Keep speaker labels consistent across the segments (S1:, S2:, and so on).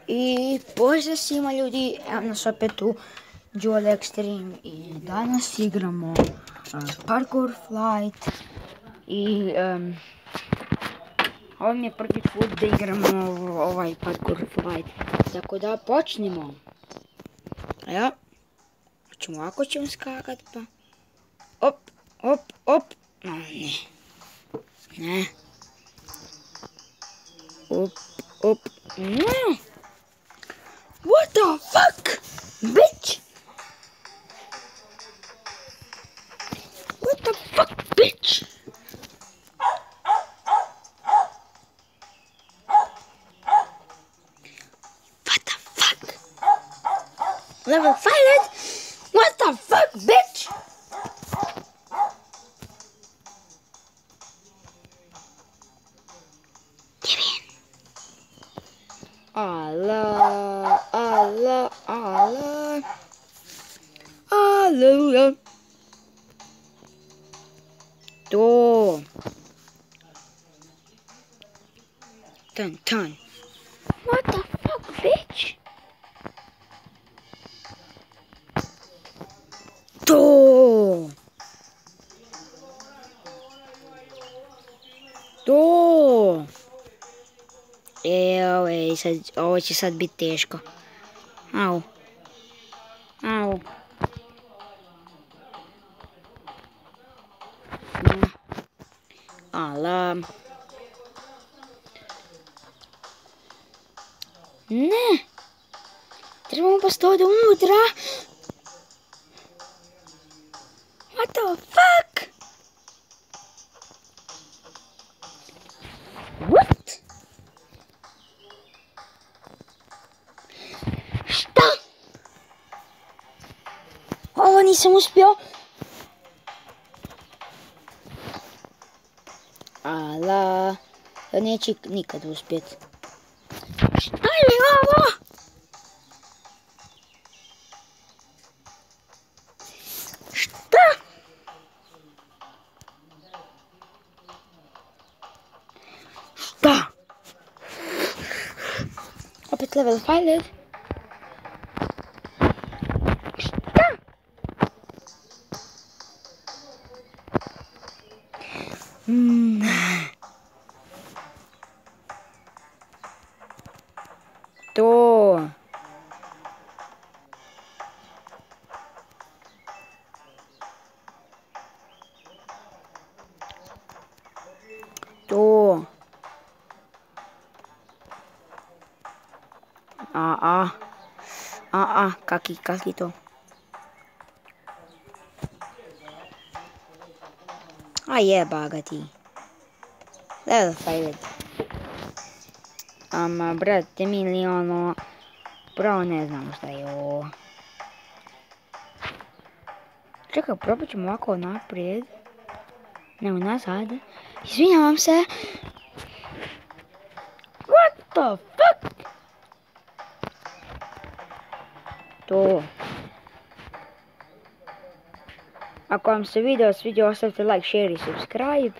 S1: I pozdrav svima ljudi, evo nas opet u Dual Extreme i danas igramo Parkour Flight i ovo mi je prvi put da igramo ovaj Parkour Flight, tako da počnimo. Evo, ćemo ovako ćemo skakat pa, op, op, op, no ne, op, op, ne. What the fuck, bitch? What the fuck, bitch? What the fuck? Level pilot? What the fuck, bitch? Give in. Allah, Allah, Allah. Hallelujah. To. Dun, dun. What the fuck, bitch? To. To. Evo, sad, ovo će sad biti teško. Au. Au. Ala. Ne. Trebamo posto ovdje unutra. What the fuck? What? Šta? Ovo nisam uspio. Ala, ja neću nikad uspjet. Šta je ovo? Šta? Šta? Opet level pilot. Šta? To. To. Kaki to? A jeba ga ti. Level pilot. Brate, mili, ono, pravo ne znam šta je ovo. Čekaj, probat ćemo ovako naprijed. Ne, unazad. Izvinjavam se. What the fuck? To. Ako vam se video svidio, ostavite like, share i subscribe.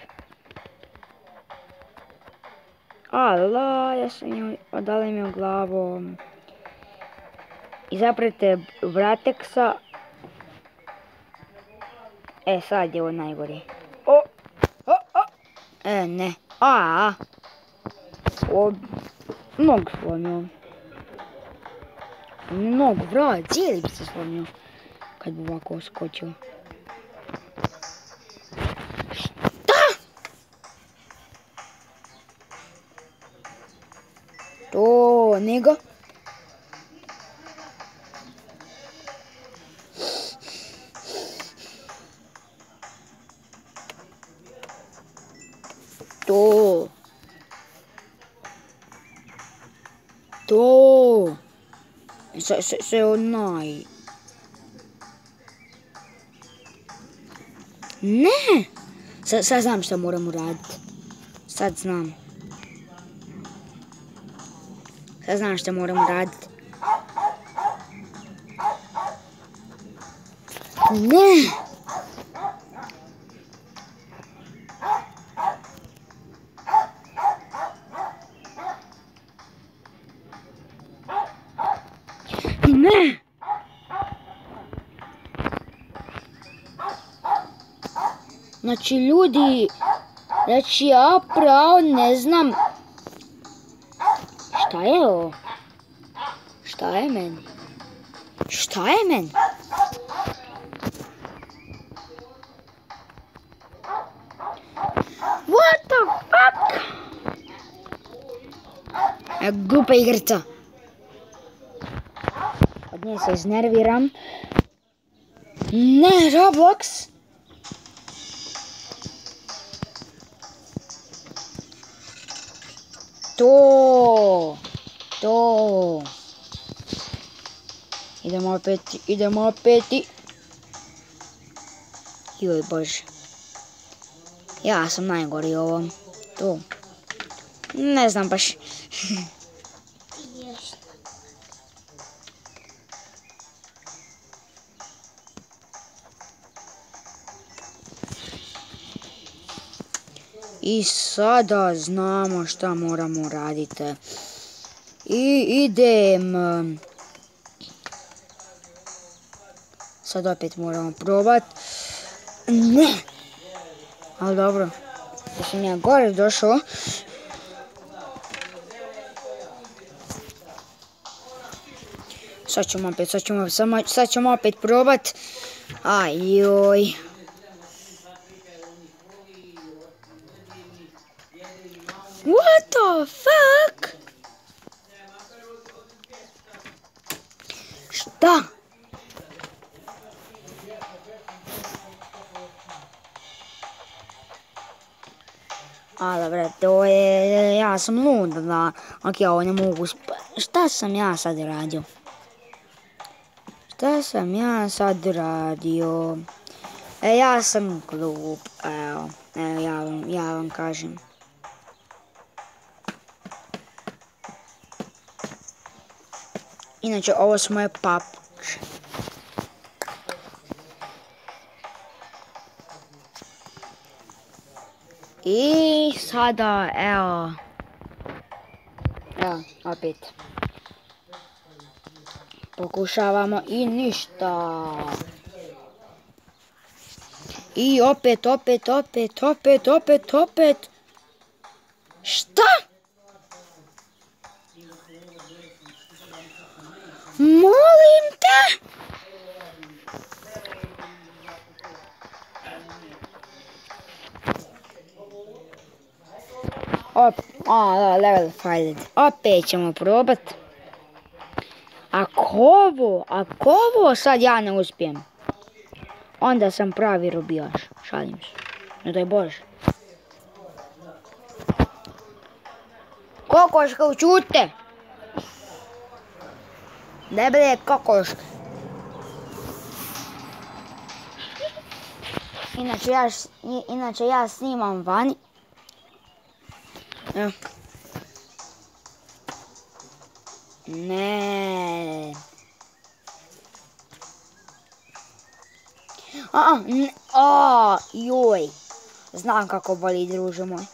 S1: Allah, ja sam joj odala mi u glavu. Izabrate Vrateksa. Sad je ovo najgore. Ne. Nogu slomio. Nogu, vrat, cijeli bi se slomio. Kad bi ovako skočio. To, nego. To. To. Se onaj. Ne. Sad znam što moram uraditi. Sad znam. Sad znam što moram uraditi. Ne. ne! Znači ljudi, znači ja pravo ne znam šta je ovo? Šta je meni? Šta je meni? What the fuck? Glupa igrica. Od nje se iznerviram. Ne, Roblox. To. Idemo opet. Joj bože. Ja sam najgori u ovom. To. Ne znam baš. I sada znamo šta moramo raditi. I idem. Sad opet moramo probat. Ne! Ali dobro. Da sam ja gore došao. Sad ćemo opet probat. Ajoj. What the fuck? Šta? Dobro, to je... Ja sam lud da... Ok, ovo ne mogu... Šta sam ja sad radio? Ja sam glup, evo, ja vam kažem. Inače, ovo su moje papuče. I sada, evo, opet. Pokušavamo i ništa. I opet. Šta? Molim te! Level failed. Opet ćemo probat. Ako ovo sad ja ne uspijem, onda sam pravi robijaš. Šalim se. Ne daj Bože. Kokoška, učute! Debele kokoška. Inače ja snimam vani. Evo. Ne. Joj. Znam kako boli, druže moj.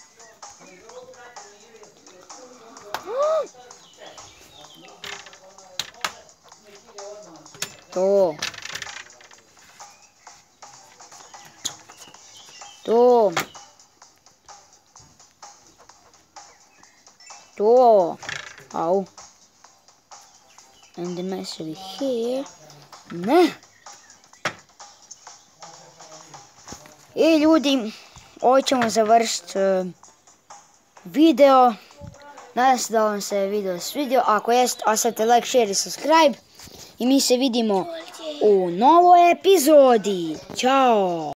S1: To. Au. And the message here. Ne. I ljudi, ovo ćemo završiti video. Nadam se da vam se video svidio. Ako jest, ostavite like, share i subscribe. I mi se vidimo u novoj epizodi. Ćao!